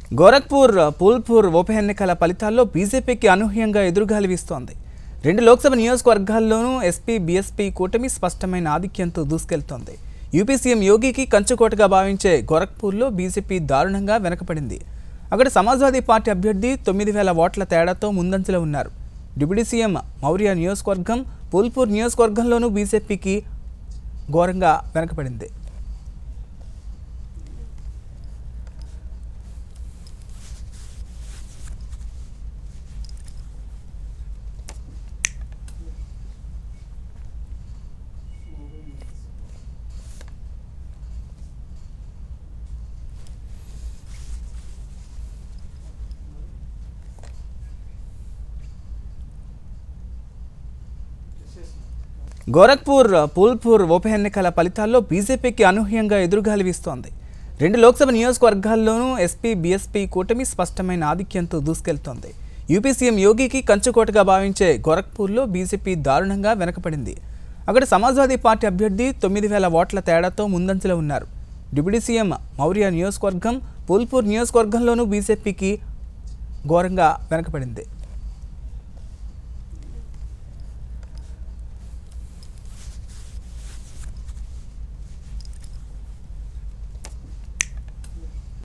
గోరఖ్పూర్, ఫూల్పూర్ ఉప ఎన్నికల ఫలితాల్లో బీజేపీకి అనూహ్యంగా ఎదురుగాలి వీస్తోంది. 2 లోక్సభ నియోజకవర్గాల్లోనూ ఎస్పీ, బీఎస్పీ కూటమి స్పష్టమైన ఆధిక్యంతో దూసుకెళ్తోంది. యూపీ సీఎం యోగికి కంచుకోటగా భావించే గోరఖ్పూర్లో బీజేపీ దారుణంగా వెనకపడింది. అక్కడ సమాజ్వాదీ పార్టీ అభ్యర్థి 9,000 ఓట్ల తేడాతో ముందంజలో ఉన్నారు. డిప్యూటీ సీఎం మౌర్య నియోజకవర్గం, ఫూల్పూర్ నియోజకవర్గంలోనూ బీజేపీకి ఘోరంగా వెనకపడింది. గోరఖ్పూర్, ఫూల్పూర్ ఉప ఎన్నికల ఫలితాల్లో బీజేపీకి అనూహ్యంగా ఎదురుగాలి వీస్తోంది. 2 లోక్సభ నియోజకవర్గాల్లోనూ ఎస్పీ, బీఎస్పీ కూటమి స్పష్టమైన ఆధిక్యంతో దూసుకెళ్తోంది. యూపీ సీఎం యోగికి కంచుకోటగా భావించే గోరఖ్పూర్లో బీజేపీ దారుణంగా వెనకపడింది. అక్కడ సమాజ్వాదీ పార్టీ అభ్యర్థి 9,000 ఓట్ల తేడాతో ముందంజలో ఉన్నారు. డిప్యూటీ సీఎం మౌర్య నియోజకవర్గం, ఫూల్పూర్ నియోజకవర్గంలోనూ బీజేపీకి ఘోరంగా వెనకపడింది.